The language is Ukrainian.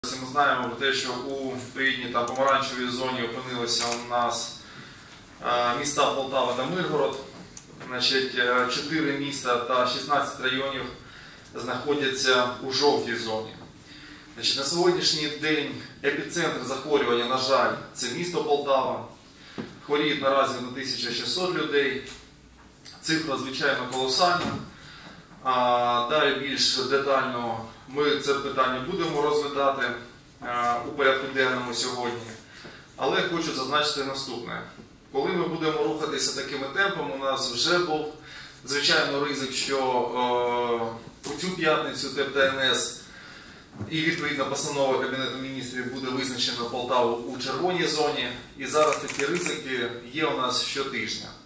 Ми знаємо про те, що у відповідній та помаранчевій зоні опинилися у нас міста Полтава та Миргород. 4 міста та 16 районів знаходяться у жовтій зоні. На сьогоднішній день епіцентр захворювання, на жаль, це місто Полтава. Хворіють наразі на 1600 людей. Цифра, звичайно, колосальна. Далі більш детально ми це питання будемо розглядати у порядку денному сьогодні. Але хочу зазначити наступне. Коли ми будемо рухатися такими темпами, у нас вже був, звичайно, ризик, що у цю п'ятницю ТНС і відповідна постанова Кабінету міністрів буде визначено Полтаву у червоній зоні. І зараз такі ризики є у нас щотижня.